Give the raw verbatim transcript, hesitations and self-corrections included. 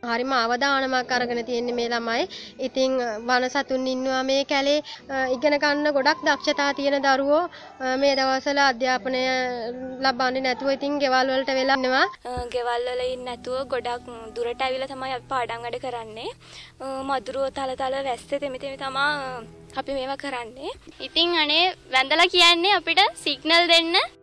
හරිම අවධානමක් අරගෙන තියෙන්නේ මේ ළමයි. ඉතින් වනසතුන් ඉන්නවා මේ කැලේ ඉගෙන ගන්න ගොඩක් දක්ෂතා තියෙන දරුවෝ මේ දවස්වල අධ්‍යාපනය ලබන්නේ නැතුව ඉතින් ගෙවල් වලට වෙලා ඉන්නවා. ගෙවල් වල ඉන්නේ නැතුව ගොඩක් දුරට ඇවිල්ලා තමයි අපි පාඩම් වැඩ කරන්නේ. මදුරුව තල තල වැස්සේ තෙමි තෙමි තමයි අපි මේවා කරන්නේ. ඉතින් අනේ වැඳලා කියන්නේ අපිට සිග්නල් දෙන්න